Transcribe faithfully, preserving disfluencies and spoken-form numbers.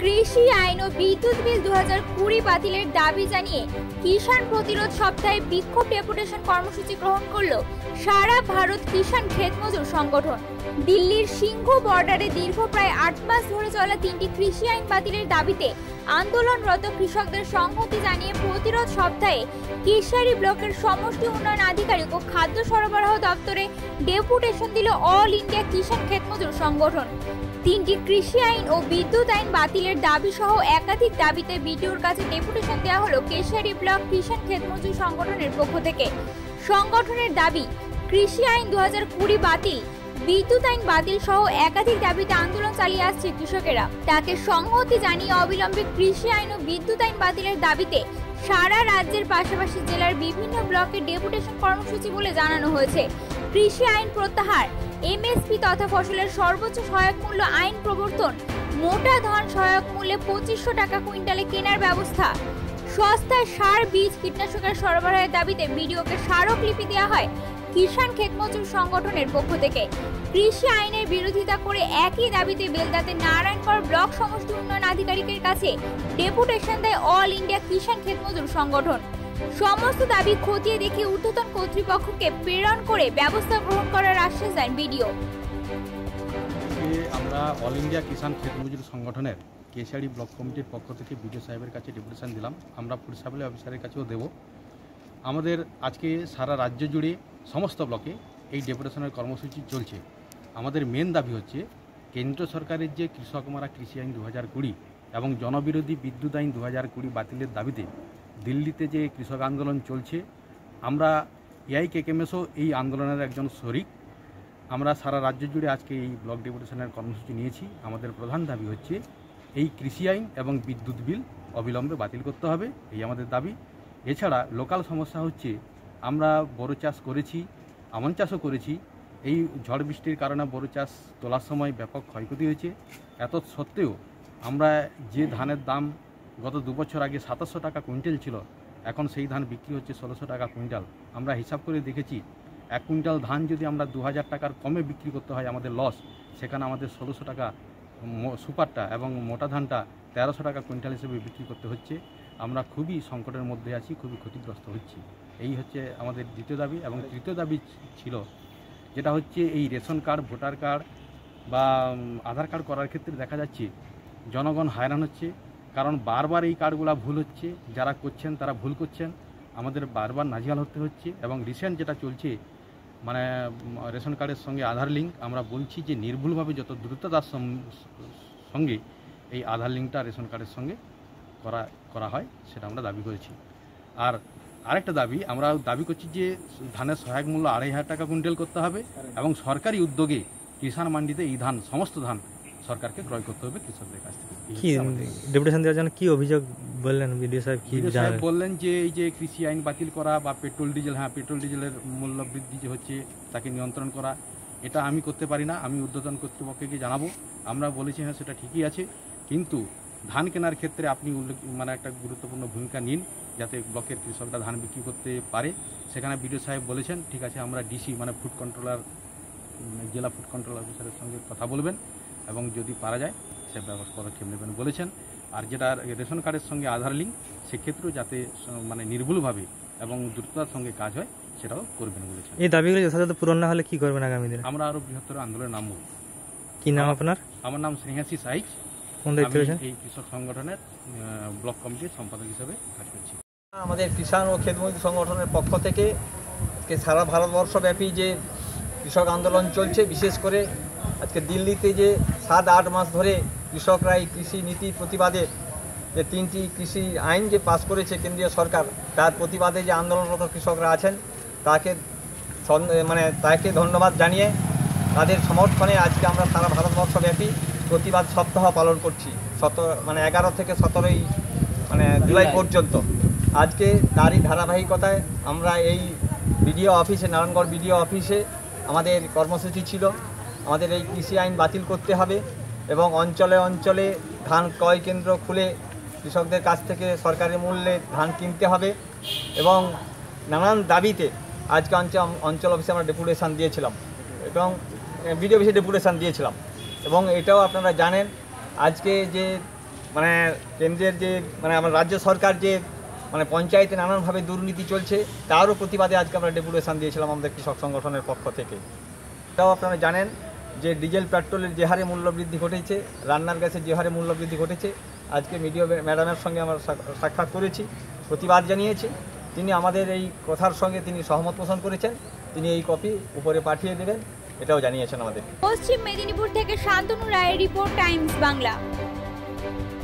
কৃষি আইন ও বিদ্যুৎ বিল দু হাজার কুড়ি বাতিলের দাবি জানিয়ে কিষাণ প্রতিরোধ সপ্তাহে বিক্ষোভ ডেপুটেশন কর্মসূচি গ্রহণ করল সারা ভারত কিষাণ ক্ষেত মজুর সংগঠন। দিল্লির সিংহ বর্ডারে দীর্ঘ প্রায় আট মাস ধরে চলা তিনটি কৃষি আইন বাতিলের দাবিতে আন্দোলনরত কৃষকদের সংহতি জানিয়ে প্রতিরোধ সপ্তাহে কেশিয়ারি ব্লকের সমষ্টি উন্নয়ন আধিকারিক ও খাদ্য সরবরাহ দপ্তরে ডেপুটেশন দিল অল ইন্ডিয়া কিষাণ ক্ষেত মজুর সংগঠন। তিনটি কৃষি আইন ও বিদ্যুৎ আইন বাতিলের দাবি সহ একাধিক দাবিতে বিডিওর কাছে ডেপুটেশন দেওয়া হলো কেশিয়ারি ব্লক কিষাণ ক্ষেত মজুর সংগঠনের পক্ষ থেকে। সংগঠনের দাবি, কৃষি আইন দু হাজার কুড়ি বাতিল, বিদ্যুৎ আইন বাতিল সহ একাধিক দাবিতে আন্দোলন চালিয়ে আসছে কৃষকেরা। তাকে সংহতি জানিয়ে অবিলম্বে কৃষি আইন ও বিদ্যুৎ আইন বাতিলের দাবিতে সারা রাজ্যের পাশাপাশি জেলার বিভিন্ন ব্লকে ডেপুটেশন কর্মসূচি বলে জানানো হয়েছে। কৃষি আইন প্রত্যাহার, এমএসপি তথা ফসলের সর্বোচ্চ সহায়ক মূল্য আইন প্রবর্তন, মোটা ধান সহায়ক মূল্যে পঁচিশশো টাকা কুইন্টালে কেনার ব্যবস্থা, সস্তায় সার, বীজ, কীটনাশকের সরবরাহের দাবিতে বিডিওকে স্মারকলিপি দেওয়া হয় কিষাণ ক্ষেত মজুর সংগঠনের পক্ষ থেকে। কৃষি আইনের বিরোধিতা করে একই দাবিতে বেলদাতে নারায়ণগড় ব্লক সমষ্টি উন্নয়ন আধিকারিকের কাছে ডেপুটেশন দেয় অল ইন্ডিয়া কিষাণ ক্ষেত মজুর সংগঠন। সমস্ত দাবি খতিয়ে দেখে ঊর্ধ্বতন কর্তৃপক্ষকে প্রেরণ করে ব্যবস্থা গ্রহণ করার আশ্বাস দেন বিডিও। আমরা অল ইন্ডিয়া কিষাণ ক্ষেত মজুর সংগঠনের কেশিয়ারি ব্লক কমিটির পক্ষ থেকে বিডিও সাহেবের কাছে ডেপুটেশন দিলাম। আমরা ফুড সাপ্লাই অফিসারের কাছেও দেব। আমাদের আজকে সারা রাজ্য জুড়ে সমস্ত ব্লকে এই ডেপুটেশনের কর্মসূচি চলছে। আমাদের মেন দাবি হচ্ছে কেন্দ্র সরকারের যে কৃষক মারা কৃষি আইন দু হাজার কুড়ি এবং জনবিরোধী বিদ্যুৎ আইন দু হাজার কুড়ি বাতিলের দাবিতে দিল্লিতে যে কৃষক আন্দোলন চলছে, আমরা এআইকেকেএমএসও এই আন্দোলনের একজন শরিক। আমরা সারা রাজ্য জুড়ে আজকে এই ব্লক ডেপুটেশনের কর্মসূচি নিয়েছি। আমাদের প্রধান দাবি হচ্ছে এই কৃষি আইন এবং বিদ্যুৎ বিল অবিলম্বে বাতিল করতে হবে, এই আমাদের দাবি। এছাড়া লোকাল সমস্যা হচ্ছে আমরা বোরো চাষ করেছি, আমন চাষও করেছি। এই ঝড় বৃষ্টির কারণে বোরো চাষ তোলার সময় ব্যাপক ক্ষয়ক্ষতি হয়েছে। এত সত্ত্বেও আমরা যে ধানের দাম গত দু বছর আগে সাতাশশো টাকা কুইন্টাল ছিল, এখন সেই ধান বিক্রি হচ্ছে ষোলোশো টাকা কুইন্টাল। আমরা হিসাব করে দেখেছি, এক কুইন্টাল ধান যদি আমরা দু হাজার টাকার কমে বিক্রি করতে হয় আমাদের লস, সেখানে আমাদের ষোলোশো টাকা সুপারটা এবং মোটা ধানটা তেরোশো টাকা কুইন্টাল হিসেবে বিক্রি করতে হচ্ছে। আমরা খুবই সংকটের মধ্যে আছি, খুবই ক্ষতিগ্রস্ত হচ্ছি। এই হচ্ছে আমাদের দ্বিতীয় দাবি। এবং তৃতীয় দাবি ছিল যেটা হচ্ছে এই রেশন কার্ড, ভোটার কার্ড বা আধার কার্ড করার ক্ষেত্রে দেখা যাচ্ছে জনগণ হয়রান হচ্ছে, কারণ বারবার এই কার্ডগুলো ভুল হচ্ছে। যারা করছেন তারা ভুল করছেন, আমাদের বারবার নাজেহাল হতে হচ্ছে। এবং রিসেন্ট যেটা চলছে মানে রেশন কার্ডের সঙ্গে আধার লিঙ্ক, আমরা বলছি যে নির্ভুলভাবে যত দ্রুততার সঙ্গে এই আধার লিঙ্কটা রেশন কার্ডের সঙ্গে করা করা হয় সেটা আমরা দাবি করেছি। আর আরেকটা দাবি আমরা দাবি করছি যে ধানের সহায়ক মূল্য আড়াই হাজার টাকা কুইন্টাল করতে হবে এবং সরকারি উদ্যোগে কিষাণ মান্ডিতে এই ধান সমস্ত ধান সরকারকে ক্রয় করতে হবে কৃষকদের কাছ থেকে। কি ডেপুটেশন দেওয়ার জন্য কি অভিযোগ বললেন বিডিও সাহেব? কি সাহেব বললেন যে এই যে কৃষি আইন বাতিল করা বা পেট্রোল ডিজেল, হ্যাঁ পেট্রোল ডিজেলের মূল্য বৃদ্ধি যে হচ্ছে তাকে নিয়ন্ত্রণ করা, এটা আমি করতে পারি না, আমি ঊর্ধ্বতন কর্তৃপক্ষকে জানাবো। আমরা বলেছি হ্যাঁ সেটা ঠিকই আছে, কিন্তু ধান কেনার ক্ষেত্রে আপনি উল্লেখ মানে একটা গুরুত্বপূর্ণ ভূমিকা নিন যাতে ব্লকের কৃষকরা ধান বিক্রি করতে পারে। সেখানে বিডিও সাহেব বলেছেন ঠিক আছে, আমরা ডিসি মানে ফুড কন্ট্রোলার, জেলা ফুড কন্ট্রোল অফিসারের সঙ্গে কথা বলবেন এবং যদি পারা যায় সে ব্যবস্থা পদক্ষেপ নেবেন বলেছেন। আর যেটা রেশন কার্ডের সঙ্গে আধার লিঙ্ক, সেক্ষেত্রেও যাতে মানে নির্ভুলভাবে এবং দ্রুততার সঙ্গে কাজ হয় সেটাও করবেন বলেছেন। এই দাবিগুলো যথাযথ পূরণ না হলে কি করবেন আগামী দিনে? আমরা আরও বৃহত্তর আন্দোলনে নামব। কি নাম আপনার? আমার নাম স্নেহাসী সাইজ। এই কৃষক সংগঠনের ব্লক কমিটির সম্পাদক হিসেবে কাজ করছি। আমাদের কিষাণ ও ক্ষেত মজুর সংগঠনের পক্ষ থেকে আজকে সারা ভারতবর্ষব্যাপী যে কৃষক আন্দোলন চলছে, বিশেষ করে আজকে দিল্লিতে যে সাত আট মাস ধরে কৃষকরা এই কৃষি নীতি প্রতিবাদে যে তিনটি কৃষি আইন যে পাস করেছে কেন্দ্রীয় সরকার, তার প্রতিবাদে যে আন্দোলনরত কৃষকরা আছেন তাকে মানে তাকে ধন্যবাদ জানিয়ে তাদের সমর্থনে আজকে আমরা সারা ভারতবর্ষব্যাপী প্রতিবাদ সপ্তাহ পালন করছি, সতেরো মানে এগারো থেকে সতেরোই মানে জুলাই পর্যন্ত। আজকে তারই ধারাবাহিকতায় আমরা এই বিডিও অফিসে, নারায়ণগড় বিডিও অফিসে আমাদের কর্মসূচি ছিল আমাদের এই কৃষি আইন বাতিল করতে হবে এবং অঞ্চলে অঞ্চলে ধান ক্রয় কেন্দ্র খুলে কৃষকদের কাছ থেকে সরকারি মূল্যে ধান কিনতে হবে এবং নানান দাবিতে আজকে অঞ্চল অঞ্চল অফিসে আমরা ডেপুটেশন দিয়েছিলাম এবং বিডিও অফিসে ডেপুটেশন দিয়েছিলাম। এবং এটাও আপনারা জানেন আজকে যে মানে কেন্দ্রের যে মানে আমার রাজ্য সরকার যে মানে পঞ্চায়েতে নানানভাবে দুর্নীতি চলছে তারও প্রতিবাদে আজকে আমরা ডেপুটেশন দিয়েছিলাম আমাদের কৃষক সংগঠনের পক্ষ থেকে। এটাও আপনারা জানেন যে ডিজেল পেট্রোলের যে হারে মূল্যবৃদ্ধি ঘটেছে, রান্নার গ্যাসের যে হারে মূল্যবৃদ্ধি ঘটেছে, আজকে মিডিয়া ম্যাডামের সঙ্গে আমরা সাক্ষাৎ করেছি, প্রতিবাদ জানিয়েছি। তিনি আমাদের এই কথার সঙ্গে তিনি সহমত পোষণ করেছেন, তিনি এই কপি উপরে পাঠিয়ে দেবেন, এটাও জানিয়েছেন আমাদের। পশ্চিম মেদিনীপুর থেকে শান্তনু রায়ের রিপোর্ট, টাইমস বাংলা।